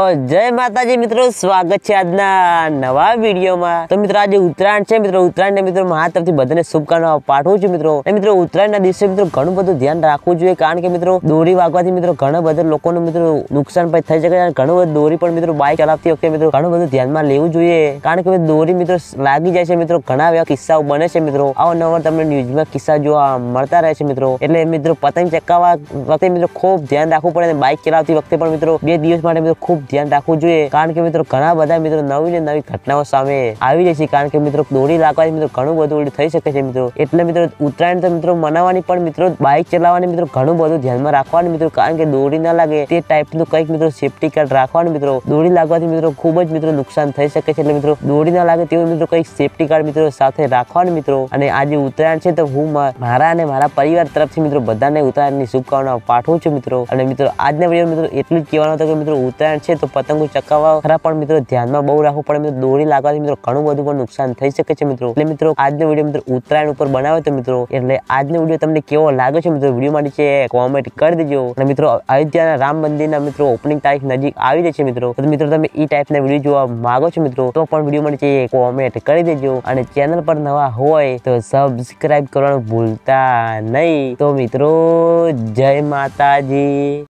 जय माताजी मित्रों, स्वागत है આજના નવા વિડિયોમાં। તો મિત્રો આજે ઉત્તરાયણ છે મિત્રો। ઉત્તરાયણને મિત્રો મારા તરફથી બધાને શુભકામનાઓ પાઠવું છું મિત્રો। અને મિત્રો ઉત્તરાયણના દિવસે મિત્રો ઘણું બધું ધ્યાન રાખવું જોઈએ, કારણ કે મિત્રો દોરી વાગવાથી મિત્રો ઘણા બધા લોકોને મિત્રો નુકસાન પણ થઈ શકે છે। ઘણું બધું દોરી પણ મિત્રો બાઇક ચલાવતી વખતે મિત્રો ઘણું બધું ધ્યાનમાં લેવું જોઈએ, કારણ કે દોરી મિત્રો લાગી જાય છે મિત્રો। ઘણા એવા કિસ્સાઓ બને છે મિત્રો। અવારનવાર તમને ન્યૂઝમાં કિસ્સા જોવા મળતા રહે છે મિત્રો। એટલે મિત્રો પતંગ ચગાવવા વખતે મિત્રો ખૂબ ધ્યાન રાખવું પડે, અને બાઇક ચલાવતી વખતે પણ મિત્રો 2 દિવસ માટે મિત્રો ખૂબ ધ્યાન રાખવું જોઈએ, કારણ કે મિત્રો ઘણા બધા મિત્રો નવી ને નવી ઘટનાઓ સામે આવી રહી છે। કારણ કે મિત્રો દોરી લાગવાથી મિત્રો ઘણું બધું થઈ શકે છે મિત્રો। એટલે મિત્રો ઉત્તરાયણ તો મિત્રો મનાવવાની, પણ મિત્રો બાઇક ચલાવવાની મિત્રો ઘણું બધું ધ્યાનમાં રાખવાનું મિત્રો, કારણ કે દોરી ના લાગે તે ટાઈપનું કંઈક મિત્રો સેફટી કાર્ડ રાખવાનું મિત્રો। દોરી લાગવાથી મિત્રો ખૂબ જ મિત્રો નુકસાન થઈ શકે છે, એટલે મિત્રો દોરી ના લાગે તેવું મિત્રો કંઈક સેફટી કાર્ડ મિત્રો સાથે રાખવાનું મિત્રો। અને આજે ઉત્તરાયણ છે તો હું મારા અને મારા પરિવાર તરફથી મિત્રો બધાને ઉત્તરાયણની શુભકામનાઓ પાઠવું છું મિત્રો। અને મિત્રો આજના વિડીયો મિત્રો એટલું જ કહેવાનું હતું કે મિત્રો ઉત્તરાયણ છે તો પતંગો ચગાવવા ખરા, પણ મિત્રો ધ્યાનમાં બહુ રાખવું પડે મિત્રો। દોરી લાગવાથી મિત્રો ઘણું બધું પણ નુકસાન થઈ શકે છે મિત્રો। એટલે મિત્રો આજનો વિડીયો મિત્રો ઉત્તરાયણ ઉપર બનાવ્યો તો મિત્રો, એટલે આજનો વિડીયો તમને કેવો લાગ્યો છે મિત્રો વિડીયો માં નીચે કોમેન્ટ કરી દેજો। અને મિત્રો અયોધ્યાના રામ મંદિરના મિત્રો ઓપનિંગ તારીખ નજીક આવી રહી છે મિત્રો, તો મિત્રો તમે એ ટાઈપના વિડીયો જોવા માંગો છો મિત્રો તો પણ વિડીયો માં નીચે કોમેન્ટ કરી દેજો। અને ચેનલ પર નવા હોય તો સબસ્ક્રાઇબ કરવાનું ભૂલતા નહીં। તો મિત્રો જય માતાજી।